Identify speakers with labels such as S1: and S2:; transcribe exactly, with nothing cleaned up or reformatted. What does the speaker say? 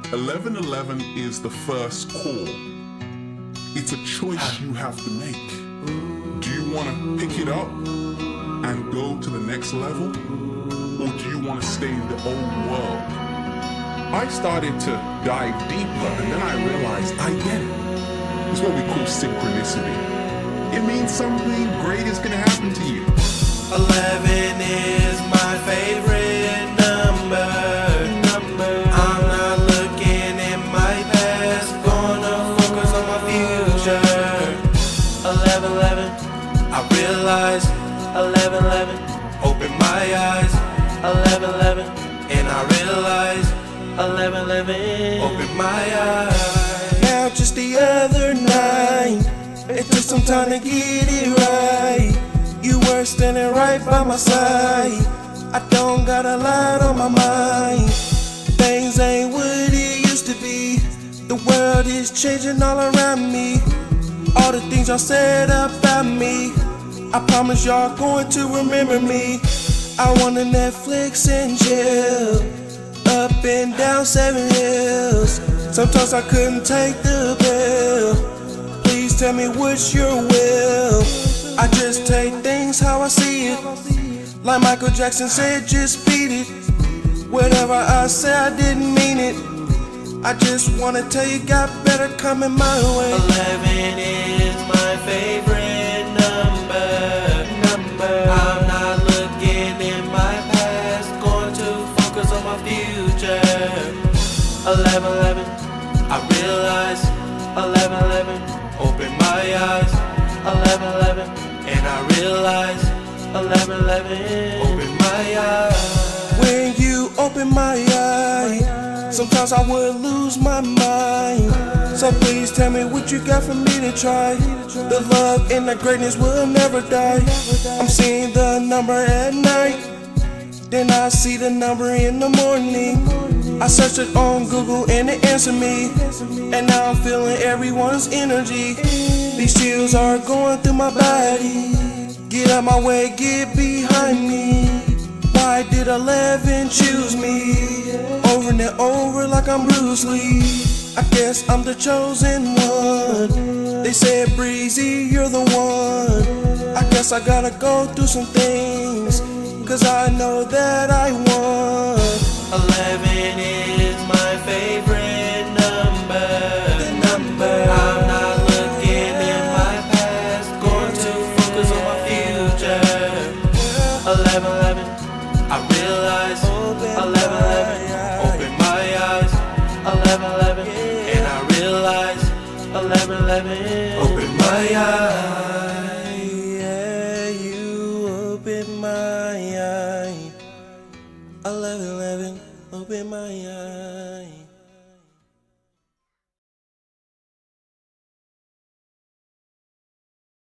S1: eleven eleven is the first call. It's a choice you have to make. Do you want to pick it up and go to the next level? Or do you want to stay in the old world? I started to dive deeper and then I realized I get it. It's what we call synchronicity. It means something great is going to happen to you.
S2: eleven is my favorite number. number. I'm not looking at my past, gonna focus on my future. eleven eleven, I realize. eleven eleven, open my eyes. eleven eleven, and I realize. eleven eleven, open my eyes. Now just the other night, it took some time to get it right. You were standing right by my side. I don't got a lot on my mind. Things ain't what it used to be. The world is changing all around me. All the things y'all said about me, I promise y'all going to remember me. I wanna Netflix and chill, up and down seven hills. Sometimes I couldn't take the bill. Please tell me what's your will. I just take things how I see it. Like Michael Jackson said, just beat it. Whatever I say, I didn't mean it. I just wanna tell you, got better coming my way. eleven is my favorite number. number. I'm not looking in my past, going to focus on my future. eleven eleven, I realize. eleven eleven, open my eyes. eleven eleven, and I realize. eleven eleven, open my eyes. When you open my eyes, sometimes I would lose my mind. So please tell me what you got for me to try. The love and the greatness will never die. I'm seeing the number at night, then I see the number in the morning. I searched it on Google and it answered me, and now I'm feeling everyone's energy. These chills are going through my body. Get out my way, get behind me. Why did eleven choose me? Over and over like I'm Bruce Lee. I guess I'm the chosen one. They said, Breezy, you're the one. I guess I gotta go through some things, cause I know that I won. eleven is my favorite number. The number. I'm not looking in my past, going to focus on my future. eleven eleven, I realize. eleven eleven, open my eyes. eleven eleven, and I realize. eleven eleven, open my eyes. Yeah, you open my eyes. eleven eleven, open my eyes.